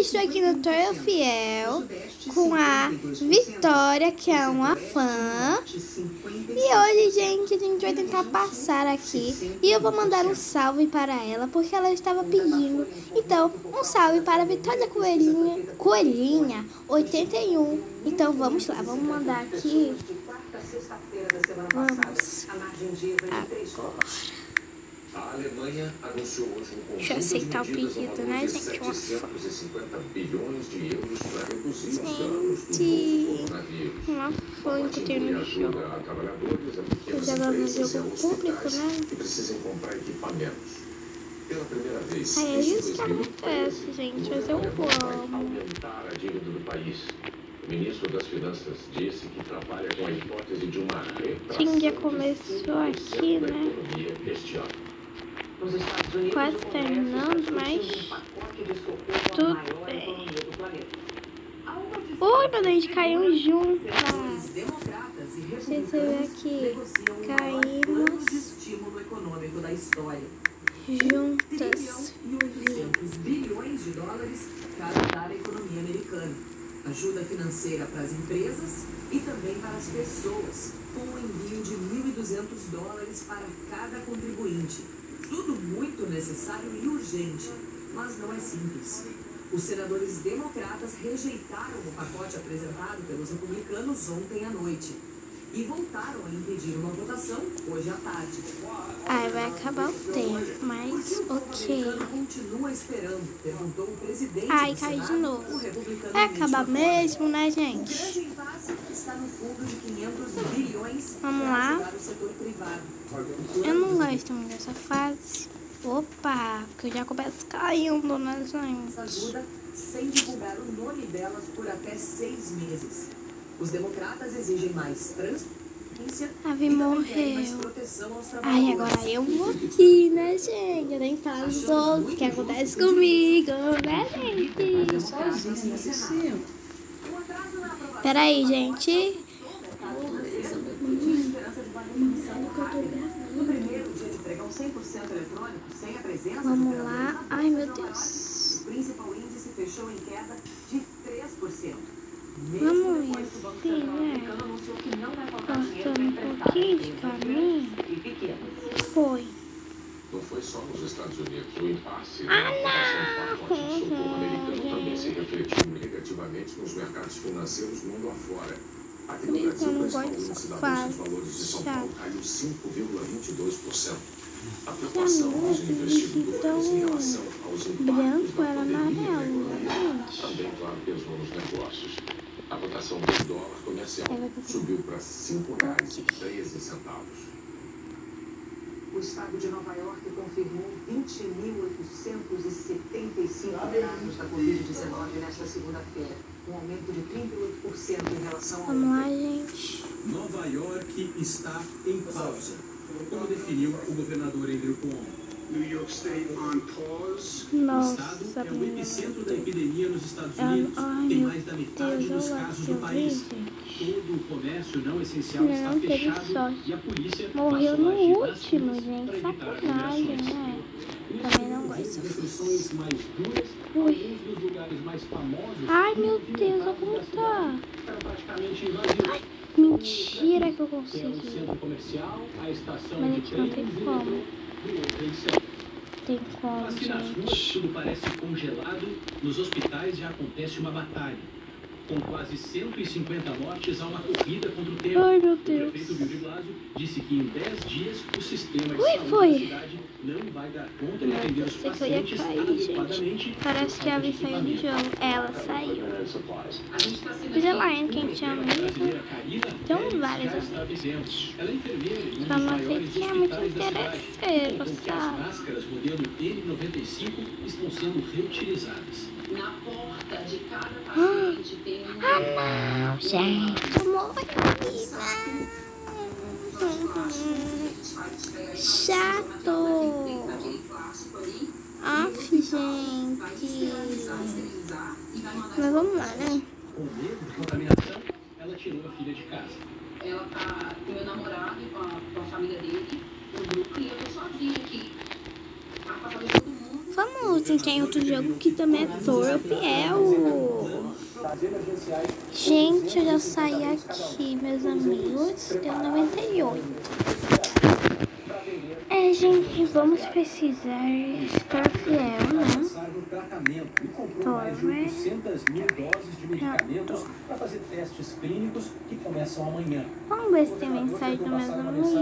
estou aqui no Torre Fiel com a Vitória, que é uma fã. E hoje, gente, a gente vai tentar passar aqui. E eu vou mandar um salve para ela, porque ela estava pedindo. Então, um salve para a Vitória Coelhinha 81. Então, vamos lá, vamos mandar aqui. Vamos agora. A Alemanha anunciou hoje um Deixa eu aceitar o pedido, né, gente? Uma 650 bilhões de euros para reduzir os danos do novo coronavírus. Uma fã que tem no jogo. Eu jogo no jogo público, né? Que precisam comprar equipamentos. Pela primeira vez. É isso que acontece, gente. Mas eu amo. Aumentar a dívida do país. O ministro das Finanças disse que trabalha com a hipótese de uma retração. Sim, já começou aqui, né? Este ano. Quase terminando, mas tudo bem. Ui, meu Deus, caiu junto. Vocês vê aqui, caímos juntas. bilhões de dólares para ajudar a economia americana. Ajuda financeira para as empresas e também para as pessoas, com o envio de $1.200 para cada contribuinte. Tudo muito necessário e urgente, mas não é simples. Os senadores democratas rejeitaram o pacote apresentado pelos republicanos ontem à noite e voltaram a impedir uma votação hoje à tarde. Ai, vai acabar o tempo, mas ok. Continua esperando, perguntou o presidente. Ai, cai de novo. Vai acabar mesmo, né, gente? O grande impasse está no fundo de 500 bilhões Vamos para lá. ajudar o setor privado. Eu não gosto muito dessa fase. Opa, porque eu já começo caindo, né, gente? Essa ajuda sem divulgar o nome delas por até 6 meses. Os democratas exigem mais transparência A Vi e também querem mais morreu. proteção aos Ai, trabalhadores. agora eu morri, né, gente? Eu nem falo dos outros, o que acontece comigo, né, gente? Peraí, gente. No primeiro dia de pregão 100% eletrônico, sem a presença Vamos de lá. Ai, meu Deus. o principal índice fechou em queda de 3%. Vamos ir assim, né? Cortando um pouquinho de caminho. Foi. Não foi só nos Estados Unidos. O impasse Ah, na aprovação do pacote de socorro americano não! também se refletiu negativamente nos mercados financeiros mundo afora. Aqui Por no isso eu Brasil, não o gosto principal dessa índice da Bolsa de fase Valores de São Paulo chata. caiu 5,22%. A Já preocupação não dos é investidores em relação aos impactos branco, da era pandemia na amarelo, economia né, gente? também, claro, pesou nos negócios. A cotação do dólar comercial subiu para R$ 5,13. O estado de Nova York confirmou 20.875 casos da Covid-19 nesta segunda-feira, um aumento de 38% em relação ao Vamos lá, ontem. gente. Nova York está em pausa, como definiu o governador Andrew Cuomo. New York State on pause. O Nossa, estado é o menina. epicentro da epidemia nos Estados Unidos. Ai, Tem meu mais da metade Deus, dos olha casos que do eu país. vi, gente. Todo o comércio não essencial está Não teve fechado sorte. e a polícia Morreu passou a no agir nas último, ruas gente. para evitar Sacanagem, aglomerações. né? Isso Também não envolveu gosto. restrições mais duras. Ui. Alguns dos lugares mais famosos. Ai, meu Deus, movimentados como da tá? cidade eram praticamente invadidos. Ai, mentira que eu Tem o consegui. centro comercial, a estação Mas de a gente não tem trens e como. metrô do World Center. Tem como, Mas se nas ruas gente. tudo parece congelado, nos hospitais já acontece uma batalha. Com quase 150 mortes, há uma corrida contra o tempo. Ai, meu O Deus. prefeito Bill de Blasio disse que em 10 dias o sistema de Ui, saúde foi. da cidade não vai dar conta de atender os Pensei que eu ia pacientes cair, adequadamente. gente. Parece que a Vi saiu do jogo. Ela saiu. Mas ela entra quem tinha mesmo. Tem várias. Ela é enfermeira em um Só dos não sei maiores quem é muito hospitais da cidade. interesseiro, Contou que as sabe? máscaras modelo N95 estão sendo reutilizadas. Na porta de cada paciente tem um. Ah, não, gente. Eu morri. Chato. Aff, gente. Mas vamos lá, né? Com medo de contaminação, ela tirou a filha de casa. Ela tá com meu namorado e com a família dele, no grupo, e eu tô sozinha aqui. Afastada de todo mundo. famoso. Tem outro jogo que também é Torre Fiel. Gente, eu já saí aqui, meus amigos. Deu 98. Gente, vamos precisar estar fiel, né? Torre. Vamos ver se tem mensagem do meus amigos.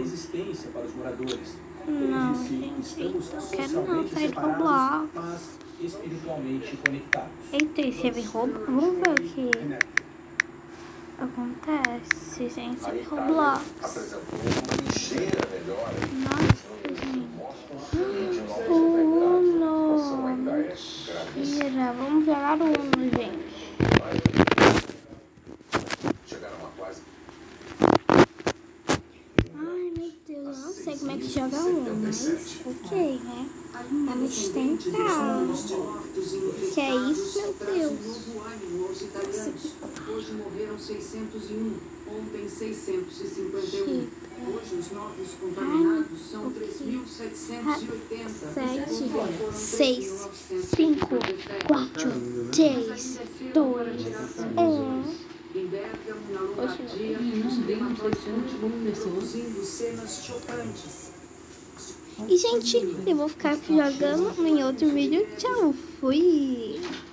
Não, gente, não quero não sair do Roblox. Eita, esse é Roblox. Vamos ver o que acontece, gente, esse Roblox. Nossa, gente. Uno. Mentira, vamos jogar Uno, gente. Ai, meu Deus, eu não sei como é que joga Uno, mas ok, né? Vamos tentar. Que é isso, meu Deus? Hoje morreram 601, ontem 651. Hoje os novos contaminados são 3.780. 7, 6, 5, 4, 3, 2, 1. Em Bérgamo, na Lombardia, produzindo cenas chocantes. E, gente, eu vou ficar jogando em outro vídeo. Tchau, fui!